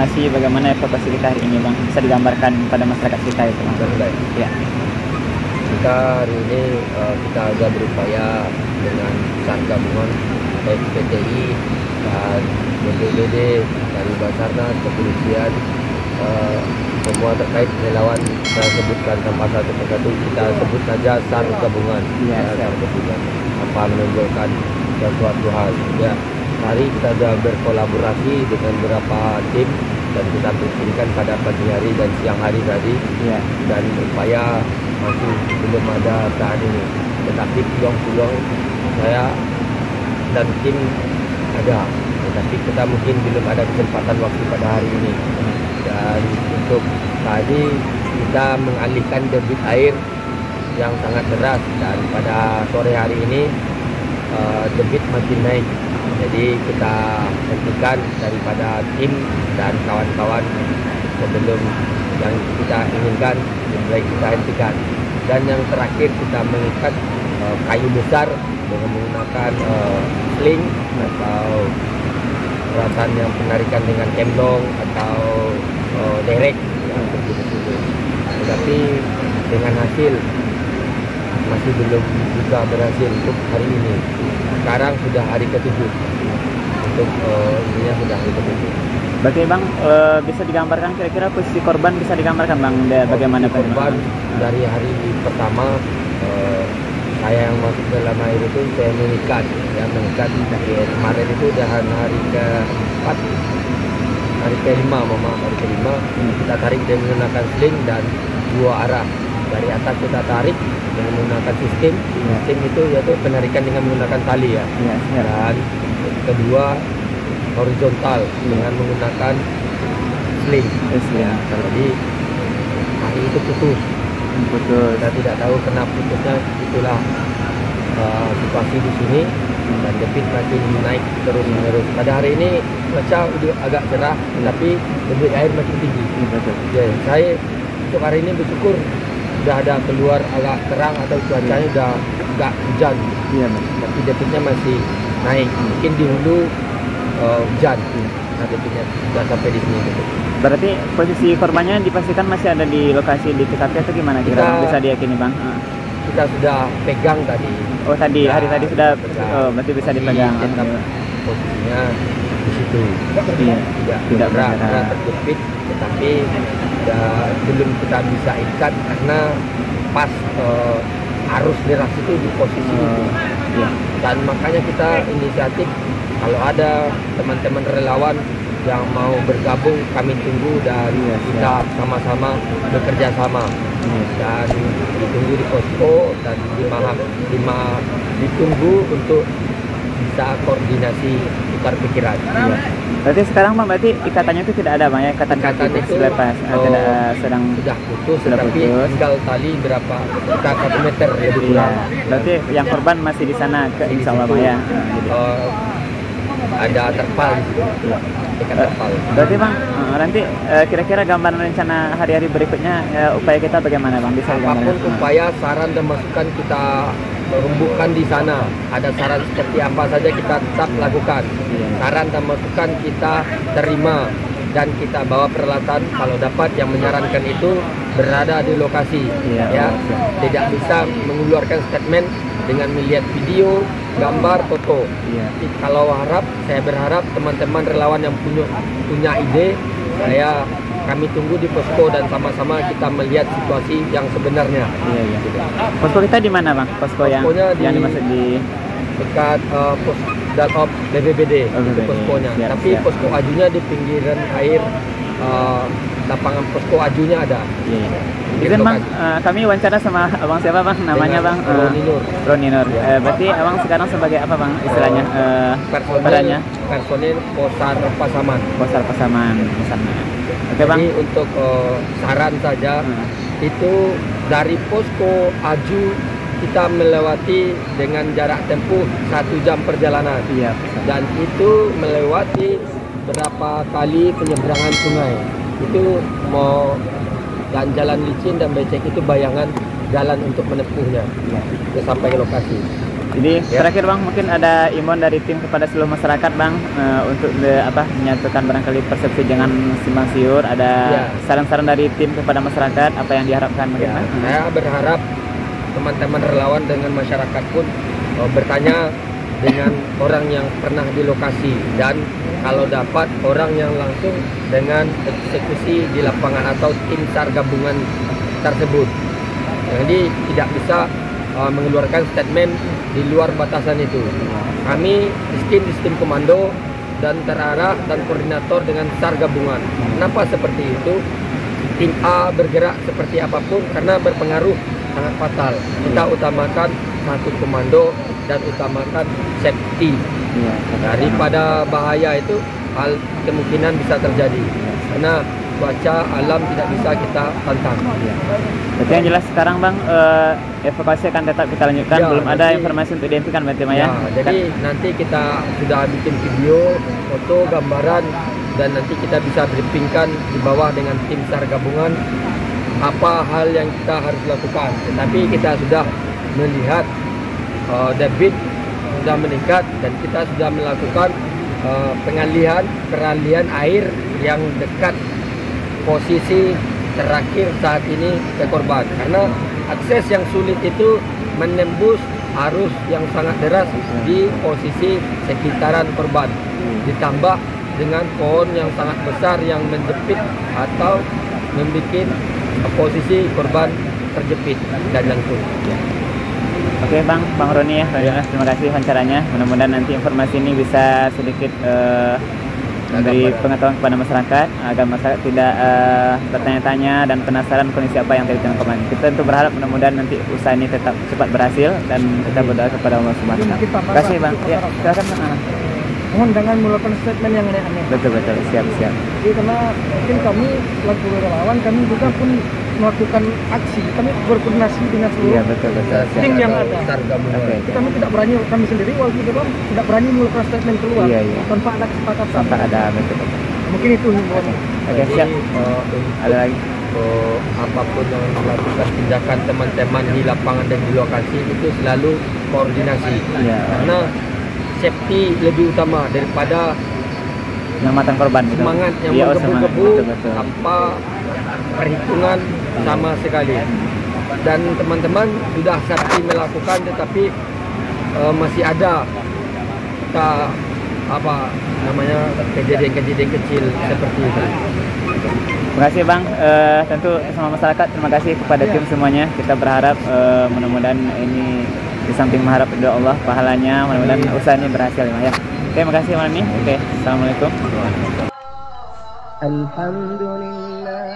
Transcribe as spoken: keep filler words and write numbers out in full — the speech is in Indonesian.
informasi bagaimana evakuasi kita hari ini Bang, bisa digambarkan pada masyarakat kita itu Bang. Ya. Kita hari ini uh, kita agak berupaya dengan sar gabungan baik P T I dan B P B D dari Basarnas, kepolisian, uh, semua terkait relawan. Saya sebutkan tanpa satu persatu, kita sebut saja sar gabungan. Ya, ya, sar gabungan tanpa menunjukkan sesuatu hal. Ya, hari kita sudah berkolaborasi dengan beberapa tim dan kita bikinkan pada pagi hari dan siang hari tadi. Ya. Dan upaya masih belum ada saat ini, tetapi peluang-peluang saya dan tim ada, tetapi kita mungkin belum ada kesempatan waktu pada hari ini. Dan untuk tadi kita mengalihkan debit air yang sangat deras, dan pada sore hari ini uh, debit makin naik. Jadi kita hentikan daripada tim dan kawan-kawan sebelum yang kita inginkan, lebih baik kita hentikan. Dan yang terakhir kita mengikat uh, kayu besar dengan menggunakan uh, sling atau peralatan yang penarikan dengan cemdong atau uh, derek yang begitu. Tetapi dengan hasil masih belum juga berhasil untuk hari ini. Sekarang sudah hari ketujuh. Untuk uh, ininya sudah hari ketujuh. Berarti Bang, e, bisa digambarkan kira-kira posisi korban bisa digambarkan Bang, da, bagaimana korban dari hari pertama e, saya yang masuk dalam air itu saya mengikat, ya mengikat dari kemarin itu udah hari keempat, hari kelima, mama hari kelima hmm. kita tarik dengan menggunakan sling dan dua arah. Dari atas kita tarik dengan menggunakan sistem, yeah. sistem itu yaitu penarikan dengan menggunakan tali ya, yeah, yeah. dan kedua horizontal dengan menggunakan sling. Yes, ya. Jadi hari itu putus. Putus. Kita tidak tahu kenapa putusnya. Itulah uh, situasi di sini dan debit makin naik terus menerus. Pada hari ini cuaca udah agak cerah, tapi debit air makin tinggi. Betul. Ya, saya untuk hari ini bersyukur sudah ada keluar agak terang atau cuacanya ya. Sudah agak hujan. Iya, tapi debitnya masih naik. Mungkin di hulu Uh, hujan, nah debitnya sudah sampai di sini. Gitu. Berarti posisi korbannya dipastikan masih ada di lokasi di T K P atau gimana kira bisa diyakini Bang? Kita sudah pegang tadi. Oh tadi, ya, hari tadi sudah, oh, berarti bisa dipegang. Tetap posisinya di situ. Iya. Tidak, tidak pernah terjepit, tetapi ya, belum kita bisa ikat karena pas uh, arus deras itu di posisi uh, itu. Iya. Dan makanya kita inisiatif. Kalau ada teman-teman relawan yang mau bergabung, kami tunggu dan yes, kita sama-sama bekerja sama. Yes. Dan ditunggu di posko dan dimaham, dimah, ditunggu untuk bisa koordinasi tukar pikiran. Yes. Berarti sekarang Bang, berarti ikatannya itu tidak ada Bang ya? Ikatan, ikatan itu lepas, oh, tidak sedang sudah putus, sudah tapi putus. Tinggal tali berapa kita satu meter lebih kurang. Iya. Berarti yang korban masih di sana ke Insya Allah Bang ya? Gitu. Uh, ada terpal, ikan terpal. Berarti Bang, nanti kira-kira gambaran rencana hari-hari berikutnya upaya kita bagaimana Bang? Bisa apapun upaya, saran dan masukan kita rembukan di sana. Ada saran seperti apa saja kita tetap lakukan. Saran dan masukan kita terima dan kita bawa peralatan kalau dapat yang menyarankan itu berada di lokasi. Ya, ya. Tidak bisa mengeluarkan statement dengan melihat video, gambar, foto. Ya. Jadi, kalau harap, saya berharap teman-teman relawan yang punya punya ide, saya kami tunggu di posko dan sama-sama kita melihat situasi yang sebenarnya. Iya, iya. Gitu. Posko kita di mana Bang? Posko yang di, yang dimaksud di dekat uh, pos Dalop B B B D, oh, itu poskonya. Siap, Tapi siap. Posko ajunya di pinggiran air, uh, lapangan posko ajunya ada. Iya, iya. Izin Bang, uh, kami wawancara sama Abang siapa Bang? Namanya Bang? Roninur. Uh, Roninur. Ya. Uh, berarti Abang sekarang sebagai apa Bang istilahnya? Uh, personil, personil Posar Pasaman. Posar Pasaman. Pasaman. Oke Bang. Jadi untuk uh, saran saja, hmm. itu dari posko Aju kita melewati dengan jarak tempuh satu jam perjalanan. Iya. Dan itu melewati berapa kali penyeberangan sungai. Itu mau dan jalan licin dan becek itu bayangan jalan untuk menempuhnya. Ya. Sampai ke lokasi. Jadi Ya. terakhir Bang, mungkin ada imbauan dari tim kepada seluruh masyarakat Bang, eh, untuk de- apa menyatukan barangkali persepsi jangan simpang siur. Ada Ya. saran-saran dari tim kepada masyarakat, apa yang diharapkan Ya, bagaimana? saya berharap teman-teman relawan dengan masyarakat pun uh, bertanya dengan orang yang pernah di lokasi, dan kalau dapat orang yang langsung dengan eksekusi di lapangan atau tim SAR gabungan tersebut. Jadi tidak bisa uh, mengeluarkan statement di luar batasan itu. Kami sistem-sistem komando dan terarah dan koordinator dengan SAR gabungan. Kenapa seperti itu? Tim A bergerak seperti apapun karena berpengaruh sangat fatal. Kita utamakan satu komando dan utamakan safety. Iya. Daripada bahaya itu, hal kemungkinan bisa terjadi. Karena cuaca alam tidak bisa kita tantang. Berarti yang jelas sekarang Bang, eh, evakuasi akan tetap kita lanjutkan. Ya, Belum ada nanti- informasi untuk dihentikan berarti Bang, Ya, ya? jadi nanti kita sudah bikin video, foto, gambaran, dan nanti kita bisa briefingkan di bawah dengan tim SAR gabungan apa hal yang kita harus lakukan. Tetapi kita sudah melihat uh, debit sudah meningkat dan kita sudah melakukan uh, pengalihan peralihan air yang dekat posisi terakhir saat ini ke korban, karena akses yang sulit itu menembus arus yang sangat deras di posisi sekitaran korban, ditambah dengan pohon yang sangat besar yang menjepit atau membuat posisi korban terjepit dan langsung. Oke Bang, Bang Roni ya, Ya. terima kasih wawancaranya. Mudah-mudahan nanti informasi ini bisa sedikit eh, memberi Gambaran. pengetahuan kepada masyarakat agar masyarakat tidak eh, bertanya-tanya dan penasaran kondisi apa yang terjadi kemarin. Kita tentu berharap mudah-mudahan nanti usaha ini tetap cepat berhasil dan kita berdoa kepada Allah Subhanahu wa taala. Terima kasih Bang. Ya, silakan Bang. Ah, Mohon jangan melakukan statement yang aneh-aneh. Betul betul, siap siap. Jadi karena mungkin kami selaku relawan, kami juga pun melakukan aksi. Kami berkoordinasi dengan Iya seluruh betul betul. Kita Siap. Tim yang ada ada. SAR gabungan. Oke. Jadi kami tidak berani, kami sendiri walaupun di dalam tidak berani melakukan statement keluar Iya, iya. tanpa ada kesepakatan. Sampai ada betul betul. Mungkin itu himbauan. Oke Jadi, siap. uh, untuk Ada lagi? uh, apapun yang dilakukan tindakan teman-teman di lapangan dan di lokasi itu selalu koordinasi. Iya. Karena safety lebih utama daripada Penyelamatan korban. Betul. semangat yang Iya, oh, semangat. menggebu-gebu Betul betul. tanpa perhitungan sama sekali. Dan teman-teman sudah sakti melakukan, tetapi uh, masih ada kita apa namanya kejadian-kejadian kecil seperti itu. Terima kasih Bang, Eh, tentu sama masyarakat terima kasih kepada tim semuanya. Kita berharap eh, mudah-mudahan ini di samping mengharap doa Allah pahalanya, mudah-mudahan usaha ini berhasil ya. Oke, terima kasih malam ini. Oke, assalamualaikum. Alhamdulillah.